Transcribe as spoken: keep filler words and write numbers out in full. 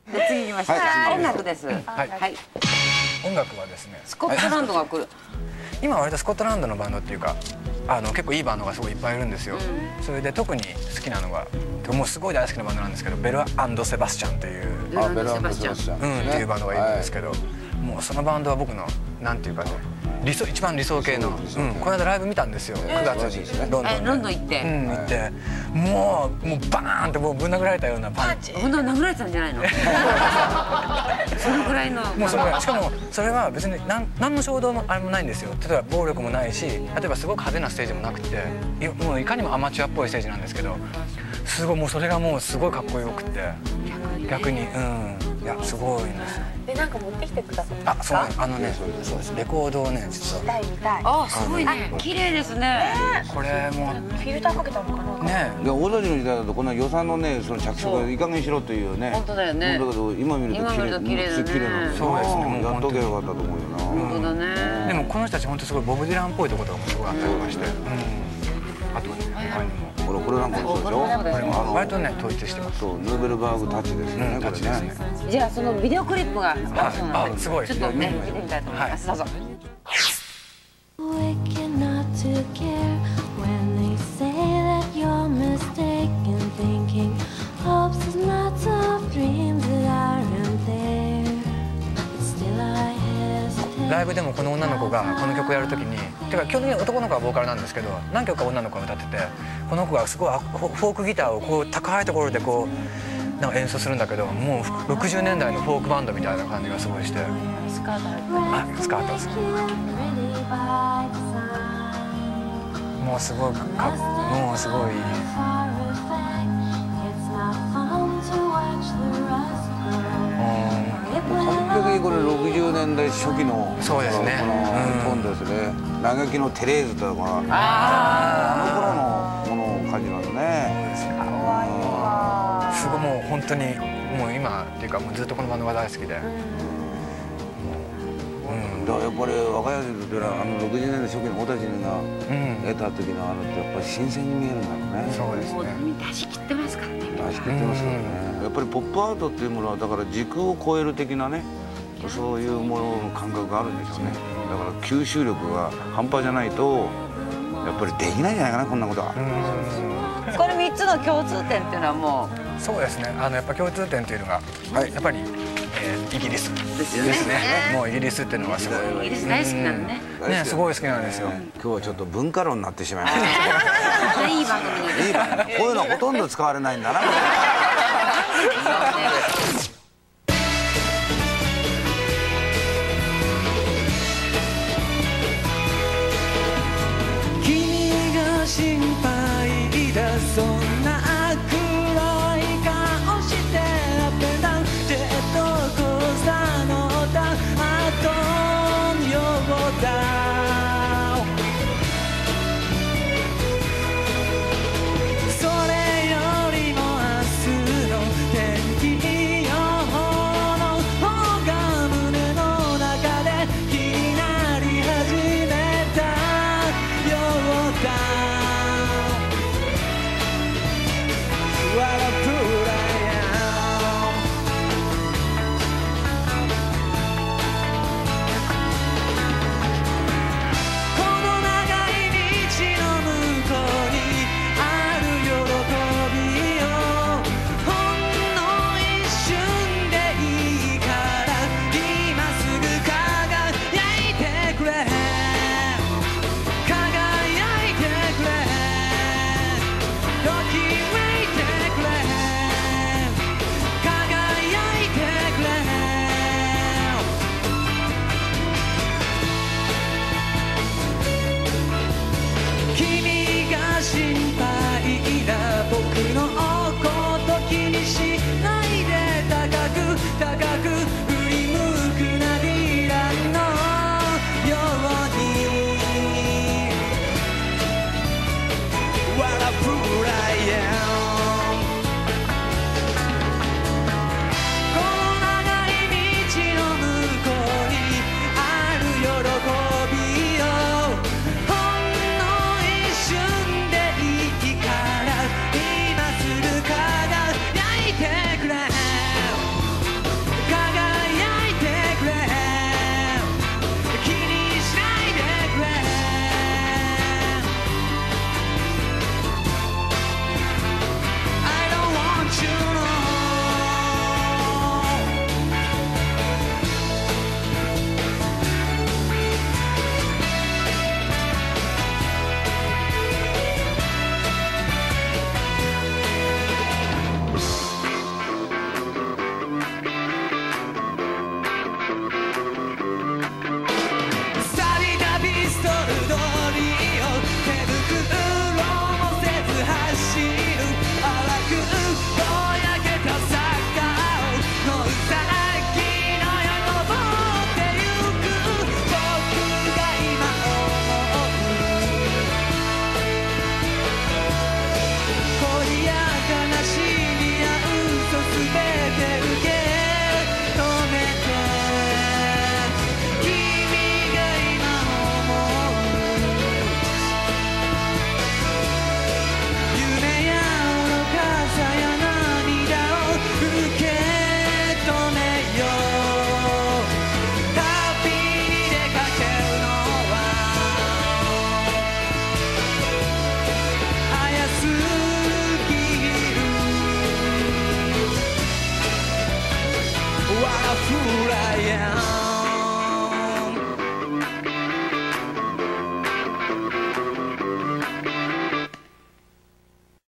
で次行きましょう。音楽です。はい。 音楽はですね。 スコットランドが来る。 今割とスコットランドのバンドっていうか、あの結構いいバンドがすごいいっぱいいるんですよ。それで特に好きなのが、もうすごい大好きなバンドなんですけど、ベル&セバスチャンという、 あ、ベル&セバスチャン、 うんっていうバンドがいるんですけど、もうそのバンドは僕のなんていうかね、理想一番理想系の、うん、この間ライブ見たんですよ。くがつにロンドンで。 ロンドン行って、 うん行って、もうもうバーンってもうぶん殴られたようなパンチ。 ほんと殴られてたんじゃないの？そのぐらいの。 もうそれぐらい。しかもそれは別に何何の衝動もあれもないんですよ。例えば暴力もないし、例えばすごく派手なステージもなくて、もういかにもアマチュアっぽいステージなんですけど、すごいもうそれがもうすごいかっこよくて、逆にうん。いや、すごいんですよ。 で、なんか持ってきてくださったんですか？ あ、そう、あのね、そうです。レコードをね、実は。 見たい見たい。 あ、すごいね。綺麗ですね。 これもフィルターかけたのかな。 ね。 で、大田の時代だとこの予算のね、その着色いい加減しろというね。 本当だよね。 だけど今見ると綺麗、綺麗だね。そうですね。やっとけばよかったと思うよな。 本当だね。 でもこの人たち本当すごいボブ・ディランっぽいところとかもすごいあったりとかして。あと他にも。 これこれなんかそうでしょ。 これも割とね統一してます。 そう、ヌーベルバーグタッチですね。 タッチですね。 じゃあそのビデオクリップがそうなんで、 すごい。 ちょっとね見てみたいと思います。どうぞ。 ライブでもこの女の子がこの曲やるときに、てか基本的に男の子はボーカルなんですけど、何曲か女の子が歌ってて、この子がすごいフォークギターをこう高いところでこうなんか演奏するんだけど、もうろくじゅうねんだいのフォークバンドみたいな感じがすごいして。 スカートあ、スカートです。もうすごいかもうすごい。 完璧にこれろくじゅうねんだい初期のそうですね。 この本ですね。嘆きのテレーズというかな。あの頃のものを感じますね。 かわいいわ。 すごいもう本当にもう今っていうかもうずっとこのバンドが大好きで。 だからやっぱり若い人っていうのはあのろくじゅうねんだい初期の子たちが得た時のあのってやっぱり新鮮に見えるんだろうね。 そうですね。 出し切ってますからね。 出し切ってますからね。やっぱりポップアートっていうものはだから時空を超える的なね、そういうものの感覚があるんでしょうね。だから吸収力が半端じゃないとやっぱりできないんじゃないかな、こんなことは。 これみっつの共通点っていうのはもうそうですね。あのやっぱ共通点っていうのがやっぱりイギリスですよね。 もうイギリスっていうのがすごい。 イギリス大好きなのね。 ね、すごい好きなんですよ。 今日はちょっと文化論になってしまいました。 いい番組に。 いい番組。こういうのほとんど使われないんだな。 君が心配だ、そんな暗い顔してアップダウンジェットコースター乗った後のようだ。 フライヤー